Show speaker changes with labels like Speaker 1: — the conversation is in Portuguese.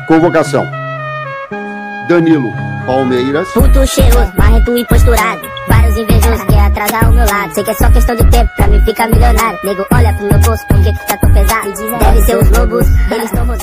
Speaker 1: Convocação: Danilo Palmeiras.
Speaker 2: Puto cheiroso, marrento e posturado. Vários invejosos quer atrasar o meu lado. Sei que é só questão de tempo pra mim ficar milionário. Nego, olha pro meu bolso, por que tá tão pesado? Deve ser os lobos, eles tão